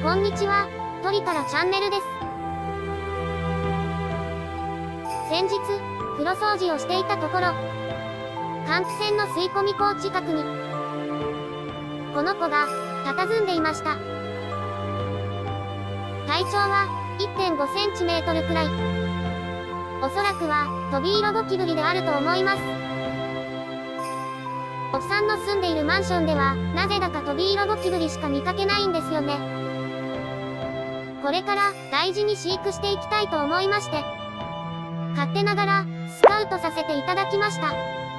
こんにちは、鳥からチャンネルです。先日、風呂掃除をしていたところ、換気扇の吸い込み口近くに、この子が、佇んでいました。体長は、1.5 センチメートルくらい。おそらくは、トビイロゴキブリであると思います。おっさんの住んでいるマンションでは、なぜだかトビイロゴキブリしか見かけないんですよね。これから大事に飼育していきたいと思いまして、勝手ながらスカウトさせていただきました。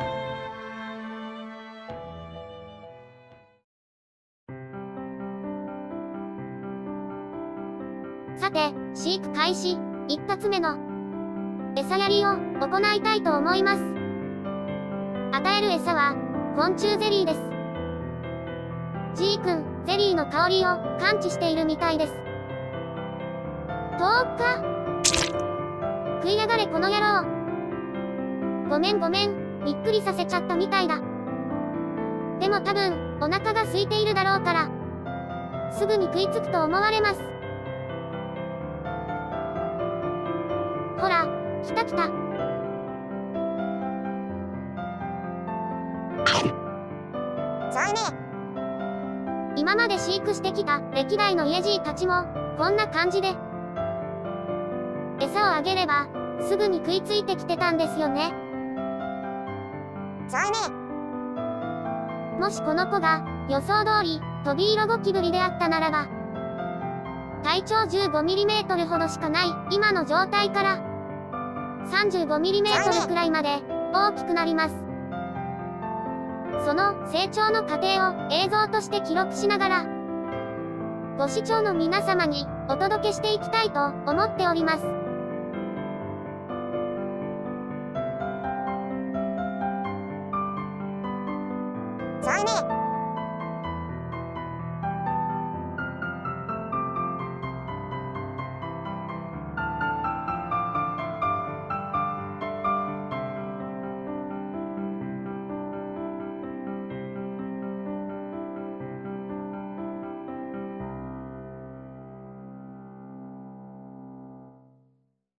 さて、飼育開始、一発目の餌やりを行いたいと思います。与える餌は昆虫ゼリーです。G 君、ゼリーの香りを感知しているみたいです。10日。食いやがれこの野郎。ごめん、びっくりさせちゃったみたいだ。でも多分、お腹が空いているだろうから、すぐに食いつくと思われます。ほら、来た。 そうね。 今まで飼育してきた歴代のイエジーたちも、こんな感じで、餌をあげれば、すぐに食いついてきてたんですよね。 そうね。 もしこの子が、予想通り、トビイロゴキブリであったならば、体長 15mm ほどしかない、今の状態から、35mm くらいまで、大きくなります。その成長の過程を映像として記録しながら、ご視聴の皆様にお届けしていきたいと思っております。